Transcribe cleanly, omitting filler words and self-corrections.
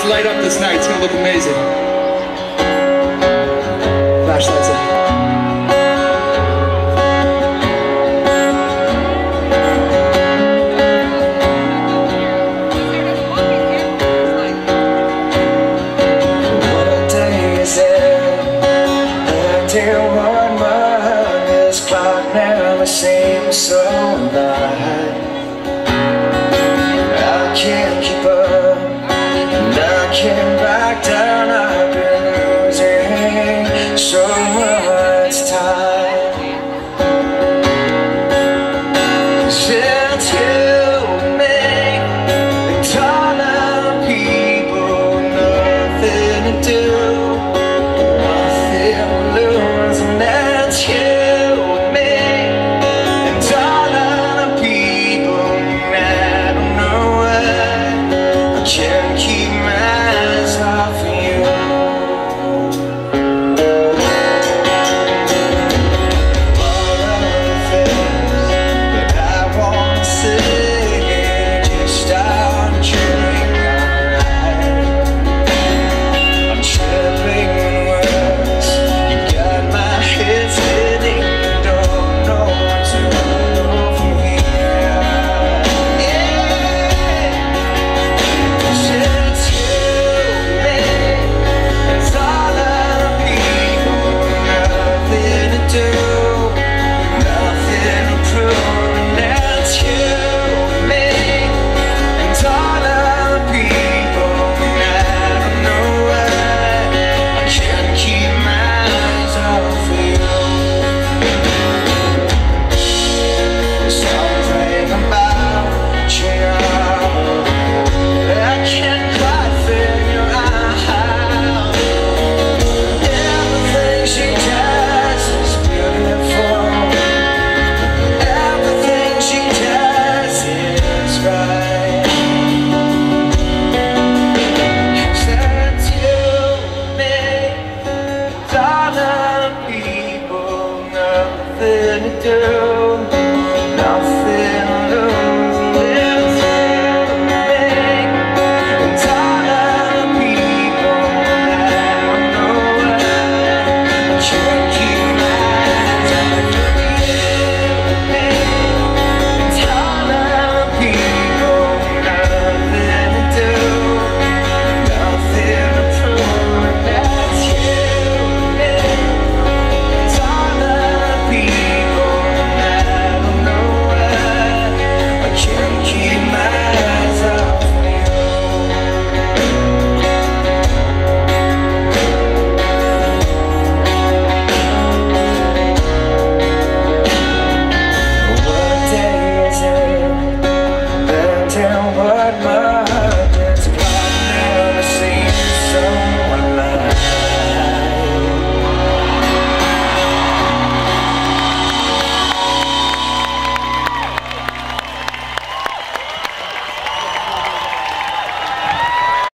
Let's light up this night. It's gonna look amazing. Flashlights in. What day is it? Till 1 month, this clock never seems so light. I can't keep up, and I can't back down. I've been losing so much time. Since you make a ton of people nothing to do, nothing to lose, and that's you and me, and ton of people, and I don't know why I can't keep my